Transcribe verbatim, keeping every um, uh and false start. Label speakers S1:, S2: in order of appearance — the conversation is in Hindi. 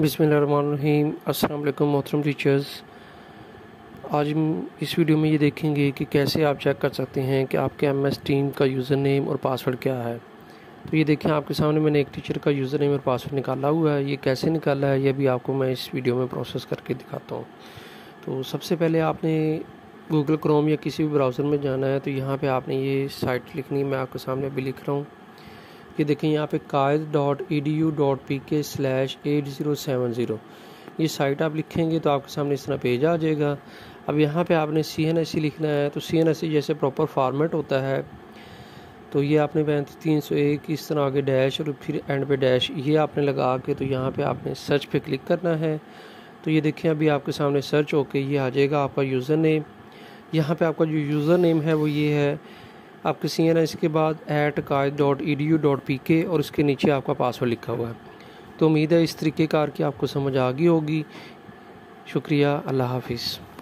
S1: बिस्मिल्लाहिर्रहमानिर्रहीम। अस्सलाम वालेकुम मोहतरम टीचर्स। आज हम इस वीडियो में ये देखेंगे कि कैसे आप चेक कर सकते हैं कि आपके एम एस टीम का यूज़र नेम और पासवर्ड क्या है। तो ये देखें, आपके सामने मैंने एक टीचर का यूज़र नेम और पासवर्ड निकाला हुआ है। ये कैसे निकाला है ये भी आपको मैं इस वीडियो में प्रोसेस करके दिखाता हूँ। तो सबसे पहले आपने गूगल क्रोम या किसी भी ब्राउज़र में जाना है। तो यहाँ पर आपने ये साइट लिखनी है, मैं आपके सामने अभी लिख रहा हूँ। ये देखें, यहाँ पे Quaid dot E D U dot P K slash eight zero seven zero ये साइट आप लिखेंगे तो आपके सामने इस तरह पेज आ जाएगा। अब यहाँ पे आपने सी एन एस सी लिखना है। तो सी एन एस सी जैसे प्रॉपर फॉर्मेट होता है, तो ये आपने पैंतीस तीन सौ एक इस तरह आगे डैश और फिर एंड पे डैश ये आपने लगा के तो यहाँ पे आपने सर्च पे क्लिक करना है। तो ये देखें, अभी आपके सामने सर्च होके ये आ जाएगा आपका यूज़र नेम। यहाँ पर आपका जो यूज़र नेम है वो ये है आपके सी एन एस के बाद at Quaid dot E D U dot P K और उसके नीचे आपका पासवर्ड लिखा हुआ है। तो उम्मीद है इस तरीके कार की आपको समझ आ गई होगी। शुक्रिया, अल्लाह हाफिज़।